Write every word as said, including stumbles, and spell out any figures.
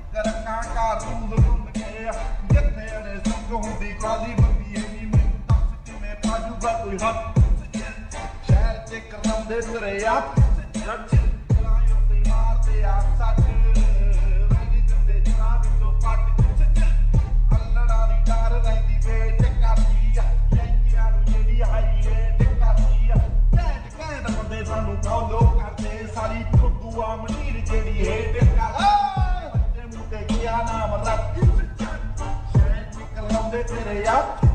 ਕਰਨਾ ਕਾਰੂਲ ਬੁੰਨ ਕੇ ਜਿੱਥੇ ਨੇ ਸੰਗ ਹੁੰਦੀ ਕਾਲੀ ਬੰਦੀ ਐਨੀ ਮੈਨੂੰ ਦੱਸ ਕਿਵੇਂ ਪਾਜੂਗਾ ਕੋਈ ਹੱਥ ਸ਼ਹਿਰ ਚ ਕਰਾਉਂਦੇ ਤੇਰੇ ਆਪ ਜੱਟ ਚਲਾਇਓ ਤੇ ਮਾਰਦੇ ਆ ਸੱਟ ਵੈਲੀ ਦਿੰਦੇ ਜਨਾ ਵਿੱਚੋਂ ਪੱਟ ਅੱਲੜਾ ਦੀ ਡਰ ਰਹਿੰਦੀ ਵੇ ਟਿਕਾਤੀ ਆ ਲੈਂਦੀਆਂ ਨੂੰ ਜਿਹੜੀ ਹਾਈ ਏ ਟਿਕਾਤੀ ਆ ਘੈਂਟ ਘੈਂਟ ਬੰਦੇ ਸਾਨੂੰ ਫੋਲੋ ਕਰਦੇ ਸਾਰੀ ਫੁੱਦੂਆ ਮਨੀਰ ਜਿਹੜੀ ਏ ਟਿਕਾਤੀ ਬੱਚੇ ਮੁੰਡੇ ਗਿਆ ਨਾਮ ਰੱਬ ਸ਼ਹਿਰ ਚ ਕਰਾਉਂਦੇ ਤੇਰੇ ਆਪ